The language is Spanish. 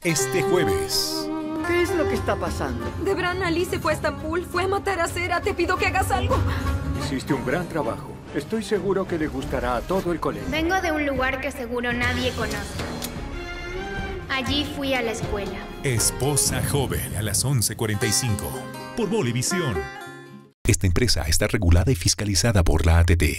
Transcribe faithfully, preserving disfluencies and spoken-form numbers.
este jueves. ¿Qué es lo que está pasando? Debran Ali se fue a Estambul, fue a matar a Sera. Te pido que hagas algo. Hiciste un gran trabajo. Estoy seguro que le gustará a todo el colegio. Vengo de un lugar que seguro nadie conoce. Allí fui a la escuela. Esposa joven a las once cuarenta y cinco por Bolivisión. Esta empresa está regulada y fiscalizada por la A T T.